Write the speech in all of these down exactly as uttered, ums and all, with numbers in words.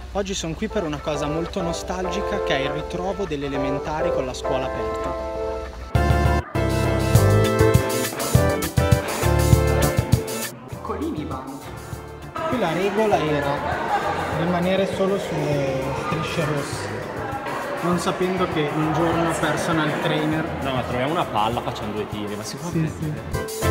Oggi sono qui per una cosa molto nostalgica che è il ritrovo delle elementari con la scuola aperta. Piccolini i banchi. Qui la regola era rimanere solo sulle strisce rosse, non sapendo che un giorno personal trainer... No, ma troviamo una palla, facciamo due tiri, ma si può Sì, prendere? sì.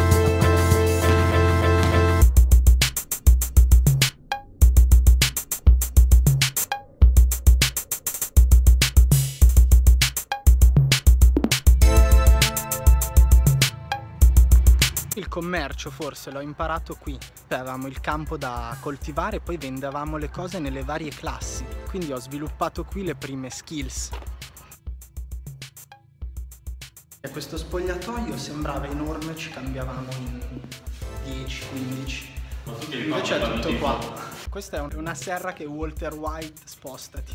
Il commercio forse l'ho imparato qui. Avevamo il campo da coltivare e poi vendevamo le cose nelle varie classi. Quindi ho sviluppato qui le prime skills. E questo spogliatoio sembrava enorme, ci cambiavamo in dieci quindici. Invece è tutto qua. Questa è una serra che Walter White spostati.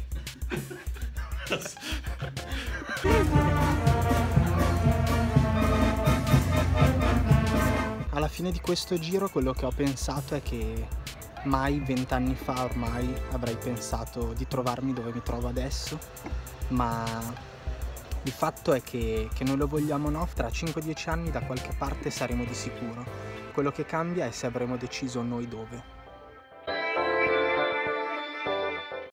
Alla fine di questo giro quello che ho pensato è che mai vent'anni fa ormai avrei pensato di trovarmi dove mi trovo adesso, ma il fatto è che, che noi lo vogliamo o no, tra cinque dieci anni da qualche parte saremo di sicuro. Quello che cambia è se avremo deciso noi dove.